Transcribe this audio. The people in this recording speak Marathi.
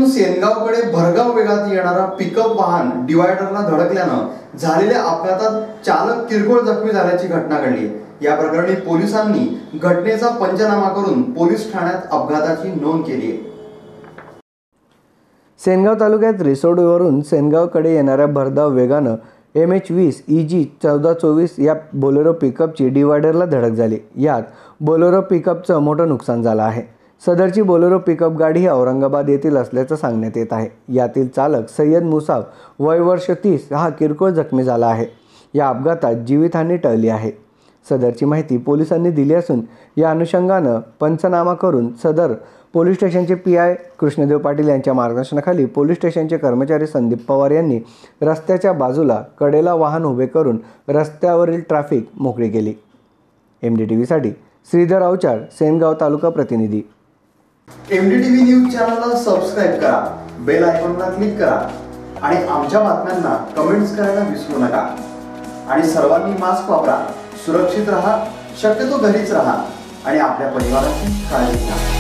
सेनगावकडे भरधाव वेगात येणारा पिकअप वाहन डिवायडरला धडकल्यानं झालेल्या अपघातात चालक किरकोळ जखमी झाल्याची घटना घडली। या प्रकरणी पोलिसांनी घटनेचा पंचनामा करून पोलीस ठाण्यात अपघाताची नोंद केली आहे। सेनगाव तालुक्यात रिसोडवरून सेनगावकडे येणाऱ्या भरधाव वेगानं MH20 EG 1424 या बोलेरो पिकअपची डिवायडरला धडक झाली। यात बोलेरो पिकअपचं मोठं नुकसान झालं आहे। सदरची बोलेरो पिकअप गाडी ही औरंगाबाद येथील असल्याचं सांगण्यात येत आहे। यातील चालक सय्यद मुसाफ वय वर्ष 30 हा किरकोळ जखमी झाला आहे। या अपघातात जीवितहानी टळली आहे। सदरची माहिती पोलिसांनी दिली असून या अनुषंगानं पंचनामा करून सदर पोलीस स्टेशनचे PI कृष्णदेव पाटील यांच्या मार्गदर्शनाखाली पोलीस स्टेशनचे कर्मचारी संदीप पवार यांनी रस्त्याच्या बाजूला कडेला वाहन उभे करून रस्त्यावरील ट्रॅफिक मोकळी केली। MDTV साठी श्रीधर अवचार, सेनगाव तालुका प्रतिनिधी। MDTV न्यूज चॅनलला सबस्क्राइब करा, बेल आयकॉनला क्लिक करा आणि आमच्या बातम्यांना कमेंट्स करायला विसरू नका। आणि सर्वांनी मास्क वापरा, सुरक्षित राहा, शक्यतो घरीच राहा आणि आपल्या परिवाराची काळजी घ्या।